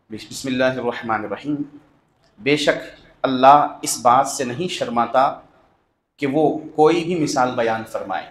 बिस्मिल्लाहिर्रहमानिर्रहीम। बेशक अल्लाह इस बात से नहीं शर्माता कि वो कोई भी मिसाल बयान फरमाए,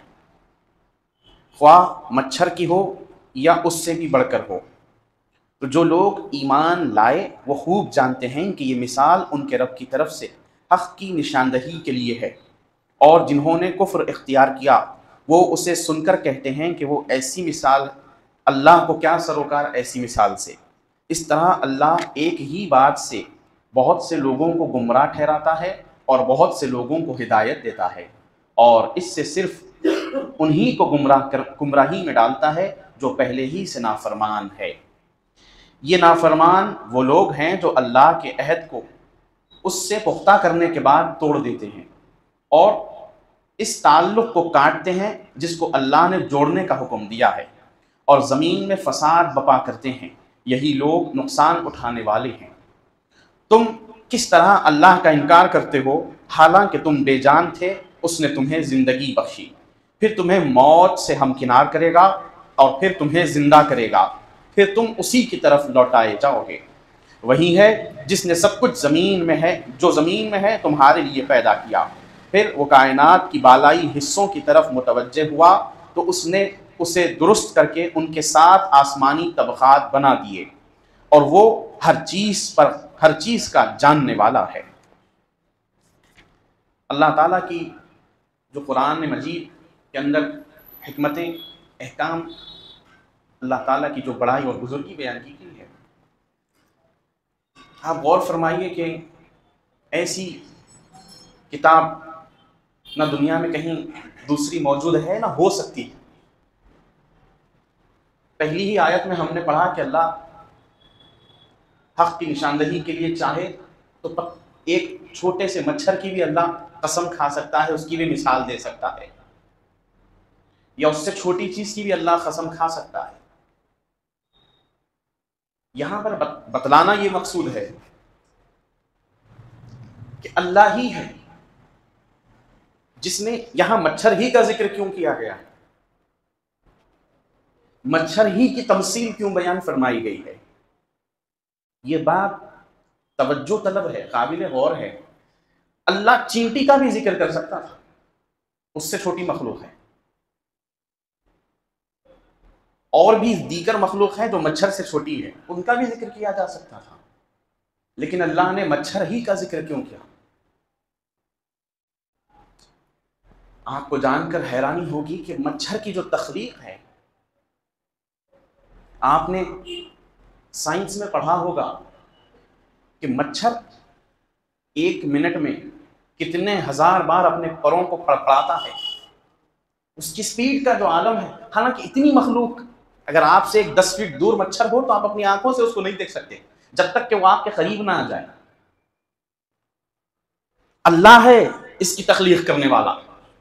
ख्वाह मच्छर की हो या उससे भी बढ़कर हो। तो जो लोग ईमान लाए वो खूब जानते हैं कि ये मिसाल उनके रब की तरफ से हक़ की निशानदही के लिए है, और जिन्होंने कुफ्र इख्तियार किया वो उसे सुनकर कहते हैं कि वो ऐसी मिसाल, अल्लाह को क्या सरोकार ऐसी मिसाल से। इस तरह अल्लाह एक ही बात से बहुत से लोगों को गुमराह ठहराता है और बहुत से लोगों को हिदायत देता है, और इससे सिर्फ उन्हीं को गुमराही में डालता है जो पहले ही से नाफरमान है। ये नाफरमान वो लोग हैं जो अल्लाह के अहद को उससे पुख्ता करने के बाद तोड़ देते हैं और इस ताल्लुक़ को काटते हैं जिसको अल्लाह ने जोड़ने का हुक्म दिया है, और ज़मीन में फसाद बपा करते हैं। यही लोग नुकसान उठाने वाले हैं। तुम किस तरह अल्लाह का इनकार करते हो, हालांकि तुम बेजान थे, उसने तुम्हें ज़िंदगी बख्शी, फिर तुम्हें मौत से हमकिनार करेगा और फिर तुम्हें ज़िंदा करेगा, फिर तुम उसी की तरफ लौटाए जाओगे। वही है जिसने सब कुछ ज़मीन में है, जो ज़मीन में है तुम्हारे लिए पैदा किया, फिर वो कायनात की बालाई हिस्सों की तरफ मुतवज्जे हुआ तो उसने उसे दुरुस्त करके उनके साथ आसमानी तबक़ात बना दिए, और वो हर चीज़ का जानने वाला है। अल्लाह ताला की जो कुरान मजीद के अंदर हिकमतें, अहकाम, अल्लाह ताला की जो बड़ाई और बुजुर्गी बयान की गई है, आप गौर फरमाइए कि ऐसी किताब ना दुनिया में कहीं दूसरी मौजूद है ना हो सकती है। पहली ही आयत में हमने पढ़ा कि अल्लाह हक़ की निशानदही के लिए चाहे तो एक छोटे से मच्छर की भी अल्लाह कसम खा सकता है, उसकी भी मिसाल दे सकता है, या उससे छोटी चीज़ की भी अल्लाह कसम खा सकता है। यहाँ पर बतलाना ये मकसूद है कि अल्लाह ही है जिसने, यहाँ मच्छर ही का जिक्र क्यों किया गया है, मच्छर ही की तमसील क्यों बयान फरमाई गई है, ये बात तवज्जो तलब है, काबिल गौर है। अल्लाह चींटी का भी जिक्र कर सकता था, उससे छोटी मखलूक है, और भी दीगर मखलूक है जो मच्छर से छोटी है, उनका भी जिक्र किया जा सकता था, लेकिन अल्लाह ने मच्छर ही का जिक्र क्यों किया। आपको जानकर हैरानी होगी कि मच्छर की जो तख्लीक है, आपने साइंस में पढ़ा होगा कि मच्छर 1 मिनट में कितने हजार बार अपने परों को फड़फड़ाता है। उसकी स्पीड का जो आलम है, हालांकि इतनी मखलूक, अगर आपसे एक 10 फीट दूर मच्छर हो तो आप अपनी आंखों से उसको नहीं देख सकते जब तक कि वो आपके करीब ना आ जाए। अल्लाह है इसकी तख्लीक करने वाला।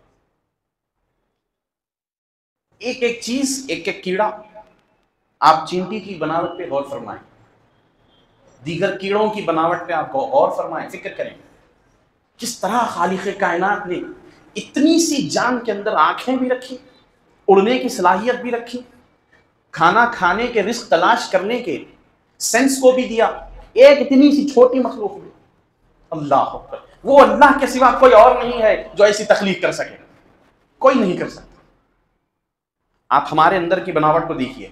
एक एक चीज, एक एक कीड़ा, आप चींटी की बनावट पे गौर फरमाएं, दीगर कीड़ों की बनावट पे आप गौर फरमाएं, फिक्र करें किस तरह खालिक़े कायनात ने इतनी सी जान के अंदर आंखें भी रखी, उड़ने की सलाहियत भी रखी, खाना खाने के, रिस्क तलाश करने के सेंस को भी दिया, एक इतनी सी छोटी मखलूक में। अल्लाह अकबर, वो अल्लाह के सिवा कोई और नहीं है जो ऐसी तख्लीक कर सके, कोई नहीं कर सकता। आप हमारे अंदर की बनावट को देखिए,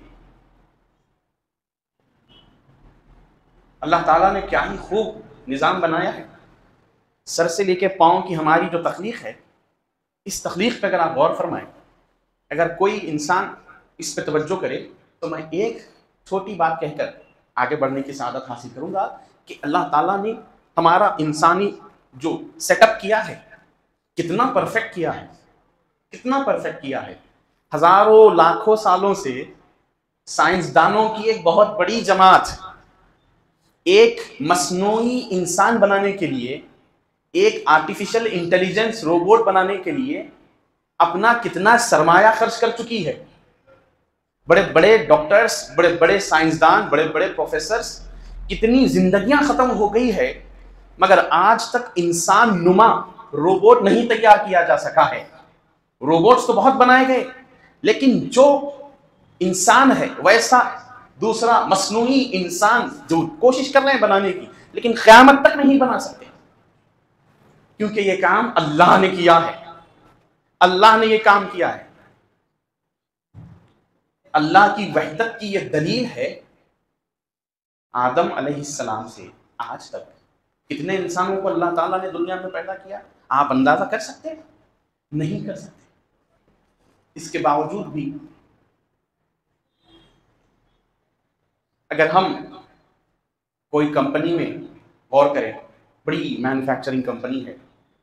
अल्लाह ताला ने क्या ही खूब निज़ाम बनाया है। सर से लेके पाँव की हमारी जो तख्लीक है, इस तख्लीक पे अगर आप गौर फरमाएं, अगर कोई इंसान इस पे तवज्जो करे, तो मैं एक छोटी बात कहकर आगे बढ़ने की सआदत हासिल करूंगा कि अल्लाह ताला ने हमारा इंसानी जो सेटअप किया है कितना परफेक्ट किया है, कितना परफेक्ट किया है। हजारों लाखों सालों से साइंसदानों की एक बहुत बड़ी जमात एक मसनूई इंसान बनाने के लिए, एक आर्टिफिशियल इंटेलिजेंस रोबोट बनाने के लिए अपना कितना सरमाया खर्च कर चुकी है। बड़े बड़े डॉक्टर्स, बड़े बड़े साइंसदान, बड़े बड़े प्रोफेसर्स, कितनी जिंदगियां खत्म हो गई है, मगर आज तक इंसान नुमा रोबोट नहीं तैयार किया जा सका है। रोबोट्स तो बहुत बनाए गए, लेकिन जो इंसान है वैसा दूसरा मसनूई इंसान जो कोशिश कर रहे हैं बनाने की, लेकिन क़यामत तक नहीं बना सकते, क्योंकि ये काम अल्लाह ने किया है। अल्लाह ने ये काम किया है। अल्लाह की वहदत की ये दलील है। आदम अलैहिस्सलाम से आज तक कितने इंसानों को अल्लाह ताला ने दुनिया में पैदा किया, आप अंदाजा कर सकते हैं? नहीं कर सकते। इसके बावजूद भी अगर हम कोई कंपनी में गौर करें, बड़ी मैन्युफैक्चरिंग कंपनी है,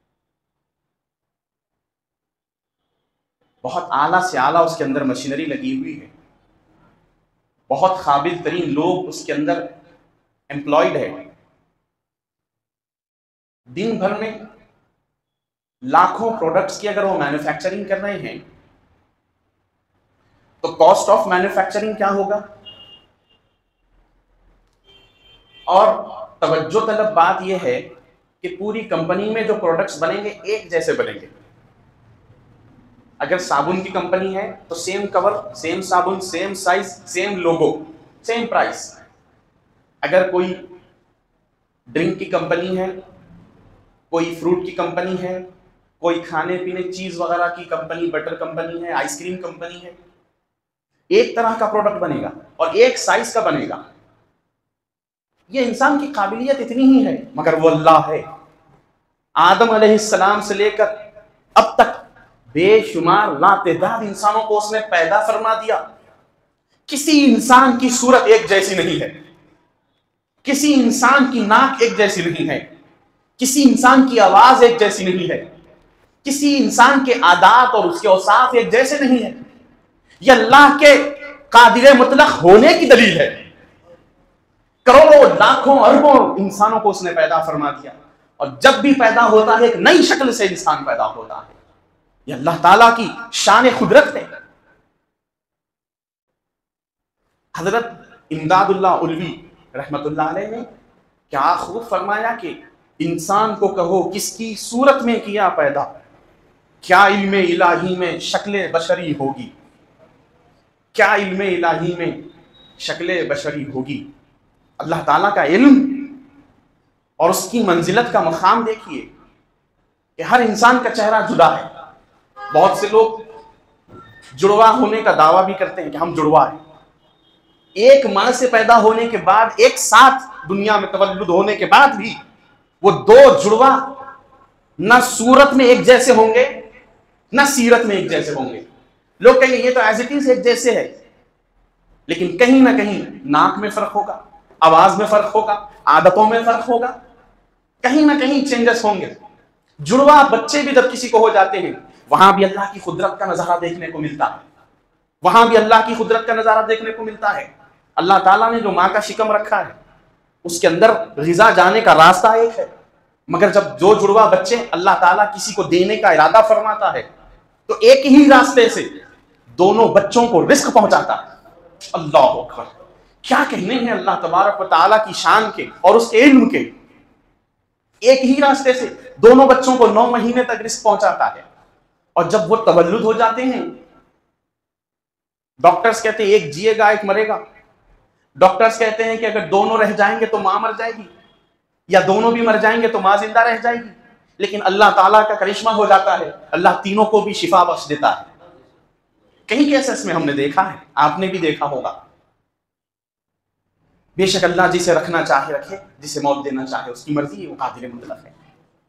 बहुत आला से आला उसके अंदर मशीनरी लगी हुई है, बहुत काबिल तरीन लोग उसके अंदर एम्प्लॉयड है, दिन भर में लाखों प्रोडक्ट्स की अगर वो मैन्युफैक्चरिंग कर रहे हैं, तो कॉस्ट ऑफ मैन्युफैक्चरिंग क्या होगा? और तवज्जो तलब बात यह है कि पूरी कंपनी में जो प्रोडक्ट्स बनेंगे एक जैसे बनेंगे। अगर साबुन की कंपनी है तो सेम कवर, सेम साबुन, same size, same logo, same price. अगर कोई ड्रिंक की कंपनी है, कोई फ्रूट की कंपनी है, कोई खाने पीने चीज वगैरह की कंपनी, बटर कंपनी है, आइसक्रीम कंपनी है, एक तरह का प्रोडक्ट बनेगा और एक साइज का बनेगा। ये इंसान की काबिलियत इतनी ही है, मगर वो अल्लाह है। आदम अलैहिस्सलाम से लेकर अब तक बेशुमार लातेदार इंसानों को उसने पैदा फरमा दिया। किसी इंसान की सूरत एक जैसी नहीं है, किसी इंसान की नाक एक जैसी नहीं है, किसी इंसान की आवाज एक जैसी नहीं है, किसी इंसान के आदात और उसके औसाफ एक जैसे नहीं है। यह अल्लाह के कादिर मुतलक होने की दलील है। करोड़ों लाखों अरबों इंसानों को उसने पैदा फरमा दिया, और जब भी पैदा होता है एक नई शक्ल से इंसान पैदा होता है। यह अल्लाह ताला की शान खुदरत है। हजरत इमदादुल्लाह उलवी रहमतुल्लाह अलैह ने क्या खूब फरमाया कि इंसान को कहो किसकी सूरत में किया पैदा, क्या इल्मे इलाही में शक्ल बशरी होगी, क्या इल्मे इलाही में शक्ल बशरी होगी। अल्लाह ताला का इल्म और उसकी मंजिलत का मकाम देखिए कि हर इंसान का चेहरा जुदा है। बहुत से लोग जुड़वा होने का दावा भी करते हैं कि हम जुड़वा हैं। एक मां से पैदा होने के बाद, एक साथ दुनिया में तवल्लुद होने के बाद भी वो दो जुड़वा न सूरत में एक जैसे होंगे, न सीरत में एक जैसे होंगे। लोग कहेंगे ये तो एज इट इज एक जैसे है, लेकिन कहीं ना कहीं नाक में फर्क होगा, आवाज में फर्क होगा, आदतों में फर्क होगा, कहीं ना कहीं चेंजेस होंगे। जुड़वा बच्चे भी जब किसी को हो जाते हैं, वहां भी अल्लाह की कुदरत का नजारा देखने को मिलता है, वहां भी अल्लाह की कुदरत का नजारा देखने को मिलता है। अल्लाह ताला ने जो माँ का शिकम रखा है, उसके अंदर ग़िज़ा जाने का रास्ता एक है, मगर जब जो जुड़वा बच्चे अल्लाह ताला किसी को देने का इरादा फरमाता है, तो एक ही रास्ते से दोनों बच्चों को रिस्क पहुंचाता है। अल्लाह अकबर! क्या कहने हैं अल्लाह तबारक व तआला की शान के और उसके इल्म के। एक ही रास्ते से दोनों बच्चों को 9 महीने तक रिस्क पहुंचाता है, और जब वो तवल्लुद हो जाते हैं, डॉक्टर्स कहते हैं एक जिएगा एक मरेगा। डॉक्टर्स कहते हैं कि अगर दोनों रह जाएंगे तो मां मर जाएगी, या दोनों भी मर जाएंगे तो मां जिंदा रह जाएगी। लेकिन अल्लाह ताला का करिश्मा हो जाता है, अल्लाह तीनों को भी शिफा बख्श देता है। कई केसेस में हमने देखा है, आपने भी देखा होगा। बेशक अल्लाह जिसे रखना चाहे रखे, जिसे मौत देना चाहे उसकी मर्जी, वो कादिर मुतलक है।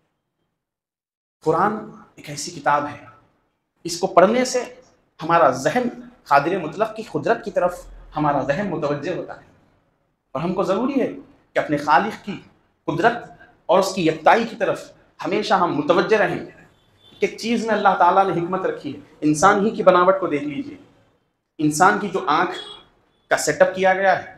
कुरान एक ऐसी किताब है, इसको पढ़ने से हमारा जहन कादिर मुतलक की कुदरत की तरफ हमारा जहन मुतवज्जे होता है, और हमको ज़रूरी है कि अपने खालिक की कुदरत और उसकी यकताई की तरफ हमेशा हम मुतवज्जे रहें। एक चीज़ में अल्लाह ताला ने हिकमत रखी है। इंसान ही की बनावट को देख लीजिए। इंसान की जो आँख का सेटअप किया गया है,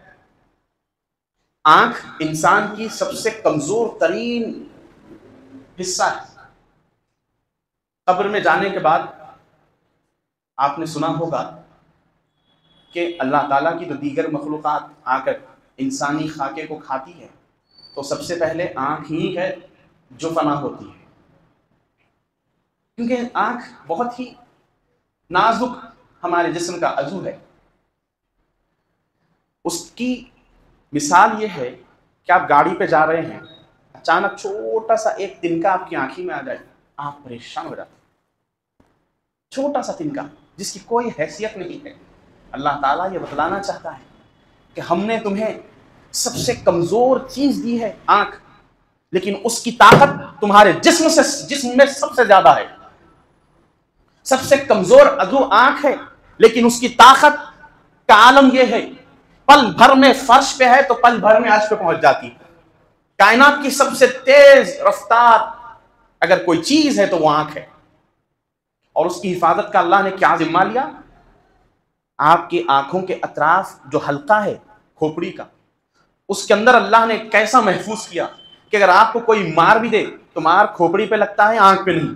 आँख इंसान की सबसे कमज़ोर तरीन हिस्सा है। कब्र में जाने के बाद आपने सुना होगा कि अल्लाह ताला की जो दीगर मखलूक़ात आकर इंसानी खाके को खाती है, तो सबसे पहले आँख ही है जो फना होती है, क्योंकि आँख बहुत ही नाजुक हमारे जिस्म का अज़ू है। उसकी मिसाल ये है कि आप गाड़ी पे जा रहे हैं, अचानक छोटा सा एक तिनका आपकी आंखी में आ जाए, आप परेशान हो जाते। छोटा सा तिनका जिसकी कोई हैसियत नहीं है। अल्लाह ताला ये बतलाना चाहता है कि हमने तुम्हें सबसे कमजोर चीज दी है, आंख, लेकिन उसकी ताकत तुम्हारे जिस्म में सबसे ज्यादा है। सबसे कमजोर अज़ू आंख है, लेकिन उसकी ताकत का आलम यह है, पल भर में फर्श पे है तो पल भर में अर्श पे पहुंच जाती है। कायनात की सबसे तेज रफ्तार अगर कोई चीज है तो वो आंख है, और उसकी हिफाजत का अल्लाह ने क्या जिम्मा लिया? आपकी आंखों के अतराफ जो हल्का है खोपड़ी का, उसके अंदर अल्लाह ने कैसा महफूज किया कि अगर आपको कोई मार भी दे तो मार खोपड़ी पे लगता है, आंख पे नहीं।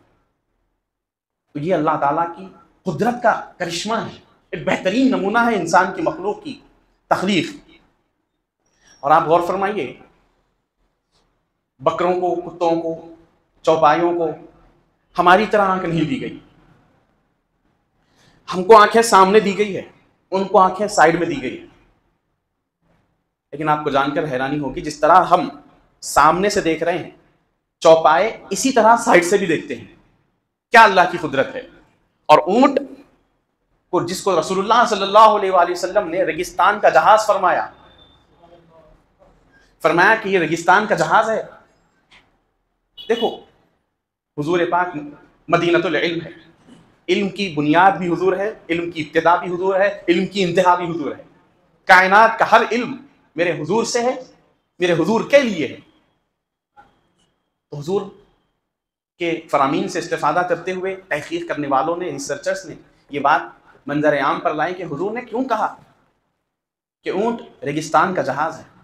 तो ये अल्लाह ताला की कुदरत का करिश्मा है, एक बेहतरीन नमूना है इंसान की मखलूक की तख्लीक। और आप गौर फरमाइए, बकरों को, कुत्तों को, चौपाइयों को हमारी तरह आंख नहीं दी गई। हमको आंखें सामने दी गई है, उनको आंखें साइड में दी गई है। लेकिन आपको जानकर हैरानी होगी, जिस तरह हम सामने से देख रहे हैं, चौपाए इसी तरह साइड से भी देखते हैं। क्या अल्लाह की कुदरत है। और ऊंट को, जिसको रसूलुल्लाह सल्लल्लाहु अलैहि वसल्लम ने रेगिस्तान का जहाज फरमाया कि ये रेगिस्तान का जहाज है। देखो, हुजूर पाक मदीनतुल इल्म है, इल्म की बुनियाद भी हुजूर है, इल्म की इब्तिदा भी हुजूर है, इल्म की इंतहा भी हुजूर है। कायनात का हर इल्म मेरे हुजूर से है, मेरे हुजूर के लिए है। तो हुजूर के फरामीन से इस्तेफादा करते हुए तहकीक करने वालों ने, रिसर्चर्स ने ये बात मंजर आम पर लाई कि हुजूर ने क्यों कहा कि ऊंट रेगिस्तान का जहाज है।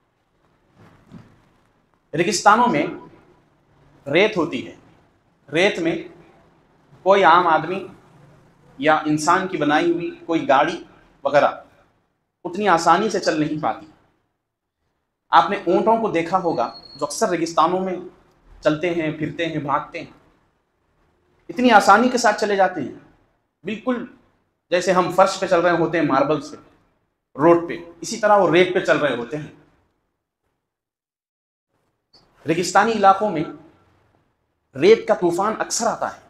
रेगिस्तानों में रेत होती है, रेत में कोई आम आदमी या इंसान की बनाई हुई कोई गाड़ी वगैरह उतनी आसानी से चल नहीं पाती। आपने ऊंटों को देखा होगा जो अक्सर रेगिस्तानों में चलते हैं, फिरते हैं, भागते हैं, इतनी आसानी के साथ चले जाते हैं, बिल्कुल जैसे हम फर्श पे चल रहे होते हैं मार्बल्स पे, रोड पे, इसी तरह वो रेत पे चल रहे होते हैं। रेगिस्तानी इलाकों में रेत का तूफान अक्सर आता है।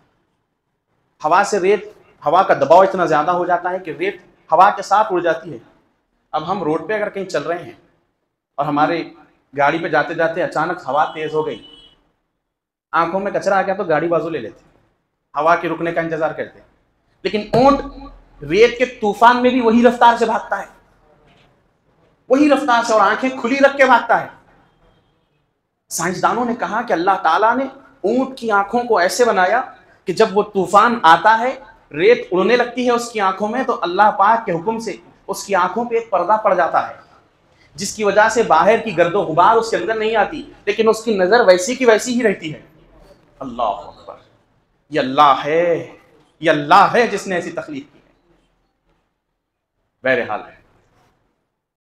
हवा का दबाव इतना ज़्यादा हो जाता है कि रेत हवा के साथ उड़ जाती है। अब हम रोड पे अगर कहीं चल रहे हैं और हमारे गाड़ी पे जाते जाते अचानक हवा तेज़ हो गई, आंखों में कचरा आ गया तो गाड़ी बाजू ले लेते, हवा के रुकने का इंतजार करते। लेकिन ऊंट रेत के तूफान में भी वही रफ्तार से भागता है, वही रफ्तार से, और आंखें खुली रख के भागता है। साइंसदानों ने कहा कि अल्लाह ताला ने ऊंट की आंखों को ऐसे बनाया कि जब वो तूफान आता है, रेत उड़ने लगती है उसकी आंखों में, तो अल्लाह पाक के हुक्म से उसकी आंखों पे एक पर्दा पड़ जाता है, जिसकी वजह से बाहर की गर्दो गुबार उसके अंदर नहीं आती, लेकिन उसकी नजर वैसी की वैसी ही रहती है। अल्लाह अकबर, ये अल्लाह है, ये अल्लाह है जिसने ऐसी तख्लीक की है। बहरहाल है।